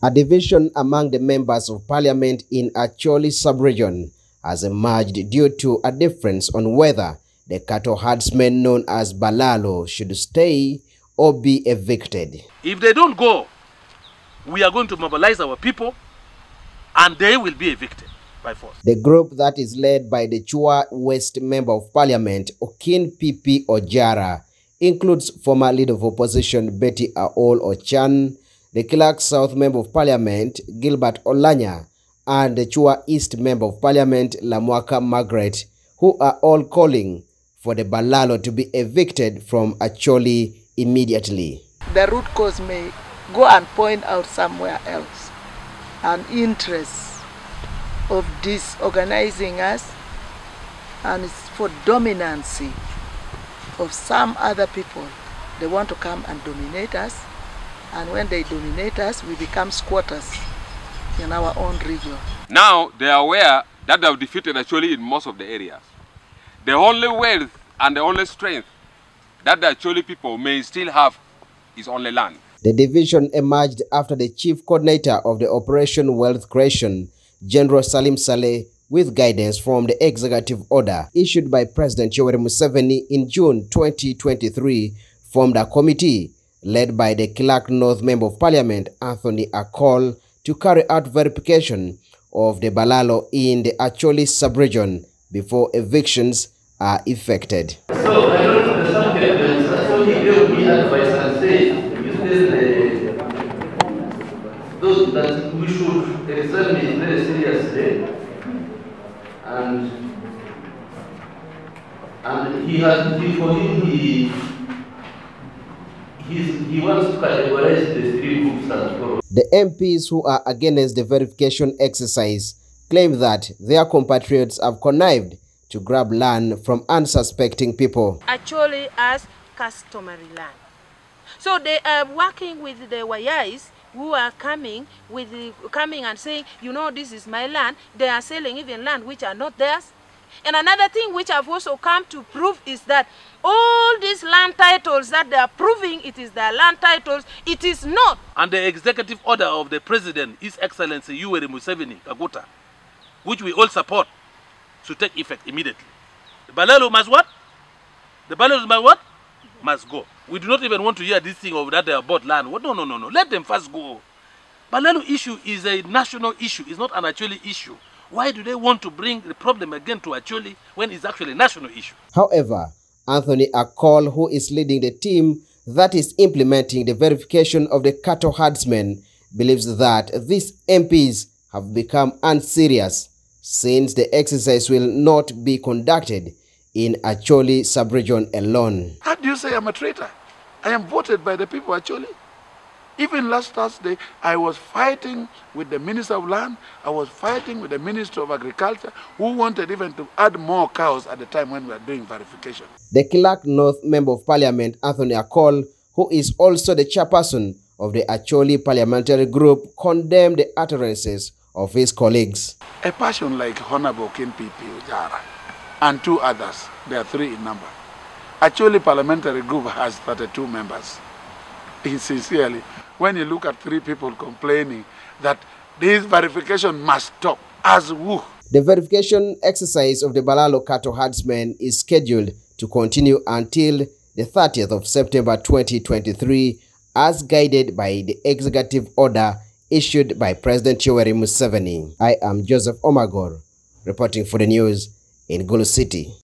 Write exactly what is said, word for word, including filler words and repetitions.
A division among the members of parliament in Acholi sub-region has emerged due to a difference on whether the cattle herdsmen known as Balalo should stay or be evicted. If they don't go, we are going to mobilize our people and they will be evicted by force. The group that is led by the Chua West Member of Parliament, Okin Pipi Ojara, includes former leader of opposition Betty Aol Ochan, the Clark South Member of Parliament, Gilbert Olanya, and the Chua East Member of Parliament, Lamwaka Margaret, who are all calling for the Balalo to be evicted from Acholi immediately. The root cause may go and point out somewhere else, an interest of disorganizing us, and it's for dominancy of some other people. They want to come and dominate us, and when they dominate us, we become squatters in our own region. Now they are aware that they have defeated Acholi in most of the areas. The only wealth and the only strength that the Acholi people may still have is only land. The division emerged after the chief coordinator of the Operation Wealth Creation, General Salim Saleh, with guidance from the executive order issued by President Yoweri Museveni in June twenty twenty-three, formed a committee led by the Clark North Member of Parliament, Anthony Akol, to carry out verification of the Balalo in the Acholi sub-region before evictions are effected. So I don't understand the evidence. So he gave me advice and said, you tell those that we should examine very seriously, and and he has before him he He's, he wants to categorize the three groups as follows. The M Ps who are against the verification exercise claim that their compatriots have connived to grab land from unsuspecting people. Actually, as customary land. So they are working with the Wayais who are coming with the, coming and saying, you know, this is my land. They are selling even land which are not theirs. And another thing which I've also come to prove is that all these land titles that they are proving it is their land titles, it is not. And the executive order of the President, His Excellency Yoweri Museveni Kaguta, which we all support, to take effect immediately. The Balalo must what? The Balalo must what? Must go. We do not even want to hear this thing of that they have bought land. No, no, no, no. Let them first go. Balalo issue is a national issue. It's not an Acholi issue. Why do they want to bring the problem again to Acholi when it's actually a national issue? However, Anthony Akol, who is leading the team that is implementing the verification of the cattle herdsmen, believes that these M Ps have become unserious since the exercise will not be conducted in Acholi sub-region alone. How do you say I'm a traitor? I am voted by the people of Acholi. Even last Thursday, I was fighting with the Minister of Land, I was fighting with the Minister of Agriculture, who wanted even to add more cows at the time when we were doing verification. The Clark North Member of Parliament, Anthony Akol, who is also the chairperson of the Acholi parliamentary group, condemned the utterances of his colleagues. A person like Honorable Okin Pipi Ojara and two others, there are three in number. Acholi parliamentary group has thirty-two members. Sincerely, when you look at three people complaining that this verification must stop, as who? The verification exercise of the Balalo cattle herdsmen is scheduled to continue until the thirtieth of September twenty twenty-three, as guided by the executive order issued by President Yoweri Museveni. I am Joseph Omagor, reporting for the news in Gulu City.